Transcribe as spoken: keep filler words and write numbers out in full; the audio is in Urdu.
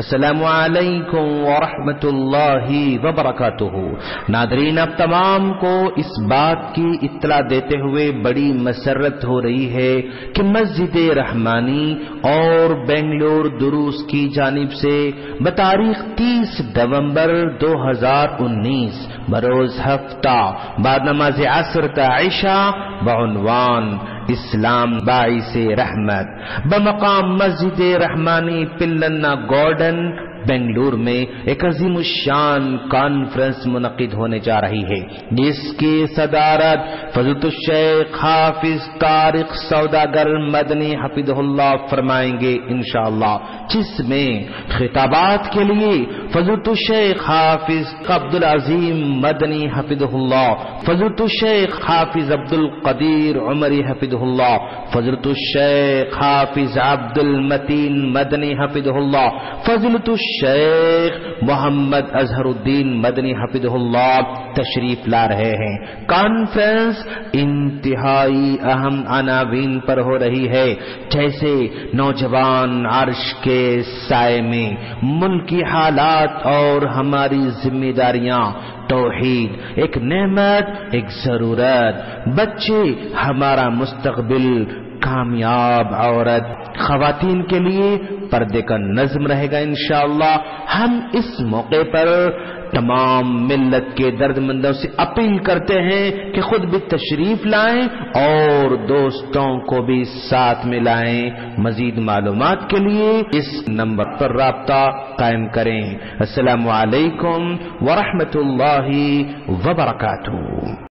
السلام علیکم ورحمۃ اللہ وبرکاتہ۔ ناظرین، اب تمام کو اس بات کی اطلاع دیتے ہوئے بڑی مسرت ہو رہی ہے کہ مسجد رحمانی اور بنگلور دروس کی جانب سے بتاریخ تیس نومبر دو ہزار انیس بروز ہفتہ بعد نماز عصر تا عشاء بعنوان اسلام باعث رحمت بمقام مسجد رحمانی پلنا گارڈن بنگلور میں ایک عظیم الشان کانفرنس منعقد ہونے جا رہی ہے، جس کی صدارت فضیلت الشیخ حافظ طارق سوداگر مدنی حفظہ اللہ فرمائیں گے انشاءاللہ، جس میں خطابات کے لیے فضیلت الشیخ حافظ عبد العظیم مدنی حفظہ اللہ، فضیلت الشیخ حافظ عبد القدیر عمری حفظہ اللہ، فضیلت الشیخ حافظ عبد المتین مدنی حفظہ اللہ، فضیلت الشیخ محمد اظہر الدین مدنی حفظہ اللہ تشریف لا رہے ہیں۔ کانفرنس انتہائی اہم عناوین پر ہو رہی ہے، جیسے نوجوان عرش کے سائے میں، ملکی حالات اور ہماری ذمہ داریاں، توحید ایک نعمت ایک ضرورت، بچے ہمارا مستقبل، کامیاب عورت، خواتین کے لیے پردے کا نظم رہے گا انشاءاللہ۔ ہم اس موقع پر تمام ملت کے درد مندوں سے اپیل کرتے ہیں کہ خود بھی تشریف لائیں اور دوستوں کو بھی ساتھ میں لائیں۔ مزید معلومات کے لیے اس نمبر پر رابطہ قائم کریں۔ السلام علیکم ورحمۃ اللہ وبرکاتہ۔